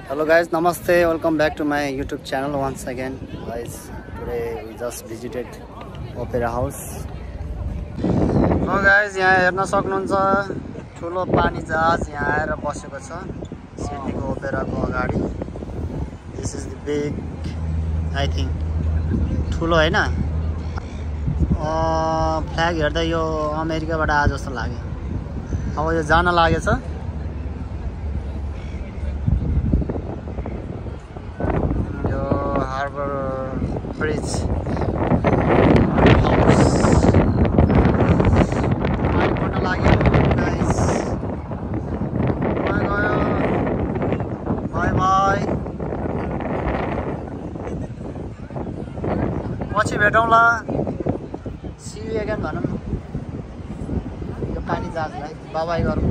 Hello guys, namaste, welcome back to my YouTube channel once again. Guys, today we just visited Opera House. So guys, यहाँ हेर्न सक्नुहुन्छ ठुलो पानी जहाज यहाँ आएर बसेको छ सिडनीको ओपेराको अगाडि. This is the big, I think ठुलो हैन. फ्ल्याग हेर्दा यो अमेरिकाबाट आए जस्तो लाग्यो. अब यो जान लागेछ. Harbor Bridge. Bye bye. पछि भेटौँला. See you again भनौँ. यो पानी जहाजलाई बाइ बाइ गरौँ.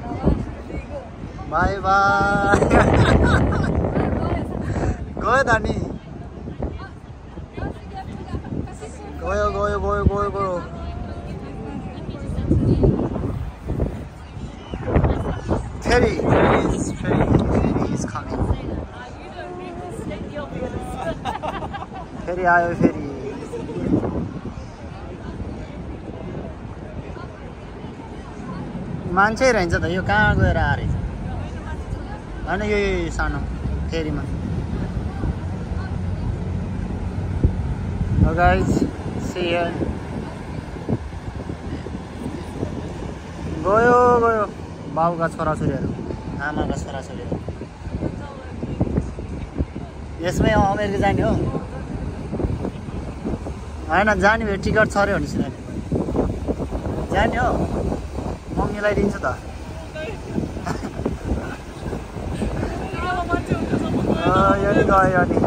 Bye bye. गयो दानी. Go. Ferry is coming. Ferry आयो फेरि. मान्छे रहन्छ त यो कहाँ गएर आरे हैन यो सानो फेरीमा. So guys, see ya. गयो बाबुका छोराछोरीहरू आमाका छोराछोरीहरू यसमै अमेरिका जाने हो हैन. जाने भए टिकट छ रे हो नि सिधै जाने हो. म मिलाइदिन्छु त. यो नि गयो नि.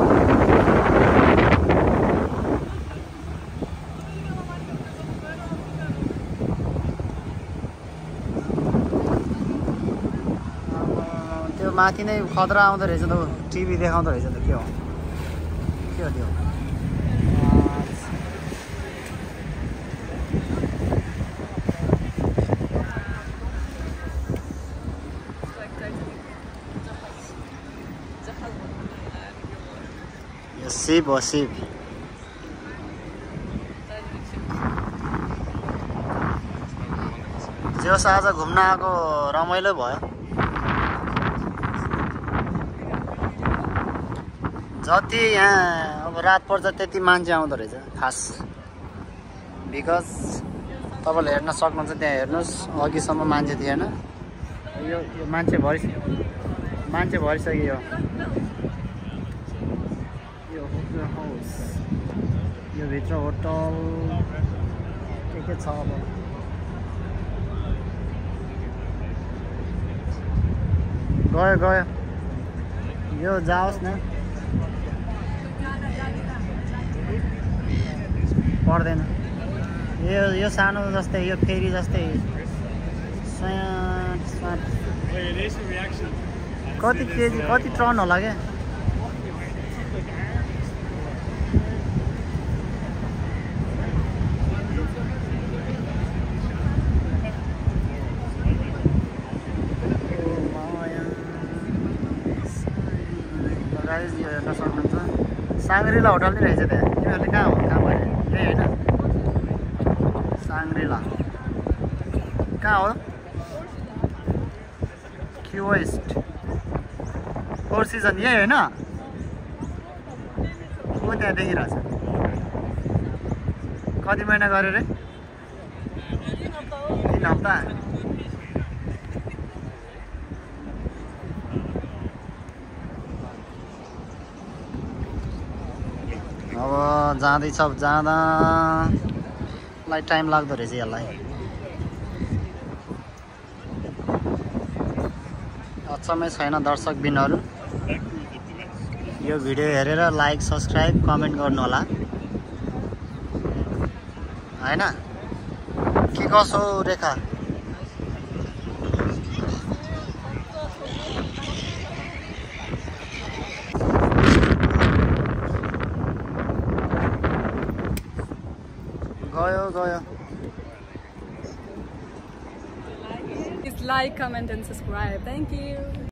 माथि नै खतरा आउँदो रहेछ त. टिभी देखाउँदो रहेछ त. के हो त्यो. यो सिप हो सिप. जोस आज घुम्न आएको रमाइलो भयो. जति यहाँ अब रात पर्छ त्यति मान्छे आउँदो रहेछ खास. बिकज तपाईँले हेर्न सक्नुहुन्छ त्यहाँ हेर्नुहोस् अघिसम्म मान्छे थिएन. यो मान्छे भरिसक्यो. यो ओपेरा हाउस यो भित्र होटल के छ. अब गयो यो जाओस् न. पर्दैन यो सानो जस्तै यो फेरी जस्तै. कति केजी कति टन होला क्या. यो हेर्न सक्नुहुन्छ साङ्ग्रिला होटल नि रहेछ त्यहाँ. तिमीहरूले कहाँ भयो ए होइन साङ्ग्रिला कहाँ हो. क्यु वेस्ट फोर सिजन यही होइन. को त्यहाँ देखिरहेछ. कति महिना गऱ्यो रे. 3 हप्ता. अब जाँदैछ. जाँदालाई टाइम लाग्दो रहेछ यसलाई. अचम्मै छैन दर्शकबिनहरू. यो भिडियो हेरेर लाइक सब्सक्राइब कमेन्ट गर्नु होला हैन. के कसो रेखा. गयो. Please like, comment and subscribe. Thank you.